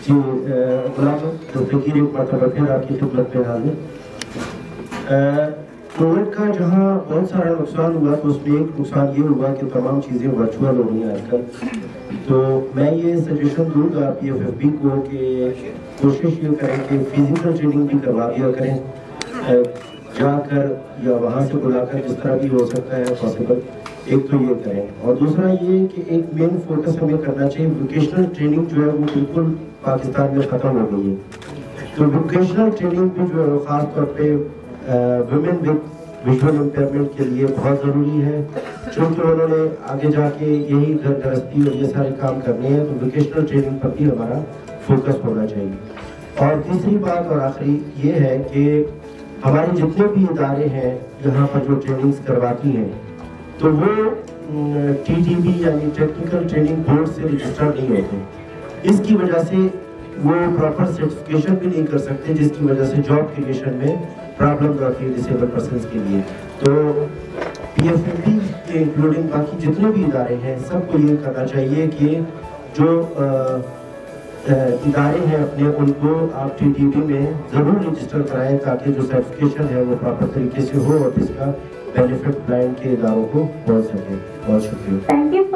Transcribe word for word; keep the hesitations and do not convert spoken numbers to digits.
جی غلام فقیر ایک مرتبہ پھر آپ کی خدمت میں حاضر۔ کووڈ کا جہاں بہت سارا نقصان ہوا تو اس میں ایک نقصان یہ ہوا کہ تمام چیزیں ورچوئل ہو رہی ہیں آج کل۔ تو میں یہ سجیشن دوں گا پی ایف ایف بی کو کہ کوشش یہ کریں کہ فزیکل ٹریننگ بھی کروا دیا کریں، جا کر یا وہاں سے بلا کر جس طرح بھی ہو سکتا ہے پاسبل، ایک تو یہ کریں۔ اور دوسرا یہ کہ ایک مین فوکس ہمیں کرنا چاہیے، ووکیشنل ٹریننگ جو ہے وہ بالکل پاکستان میں ختم ہو گئی ہے۔ تو ووکیشنل ٹریننگ بھی جو ہے خاص طور پہ ویمن ود ویژول امپیئرمنٹ کے لیے بہت ضروری ہے، چونکہ انہوں نے آگے جا کے یہی گھر گرہستی اور یہ سارے کام کرنے ہیں، تو ووکیشنل ٹریننگ پر بھی ہمارا فوکس ہونا چاہیے۔ اور تیسری بات اور آخری یہ ہے کہ ہمارے جتنے بھی ادارے ہیں یہاں پر جو ٹریننگز کرواتی ہیں تو وہ ٹی ٹی بی یعنی ٹیکنیکل ٹریننگ بورڈ سے رجسٹر نہیں ہوتے، اس کی وجہ سے وہ پراپر سرٹیفکیشن بھی نہیں کر سکتے، جس کی وجہ سے جاب کریشن میں پرابلم آتی ہے ڈسیبل پرسنس کے لیے۔ تو پی ایف ایف بی کے انکلوڈنگ باقی جتنے بھی ادارے ہیں سب کو یہ کرنا چاہیے کہ جو ادارے ہیں اپنے ان کو آپ ٹی ٹی بی میں ضرور رجسٹر کرائیں تاکہ جو سرٹیفکیشن ہے وہ پراپر طریقے سے ہو اور اس کا بینیفٹ بلائنڈ کے اداروں کو پہنچ سکے۔ بہت شکریہ۔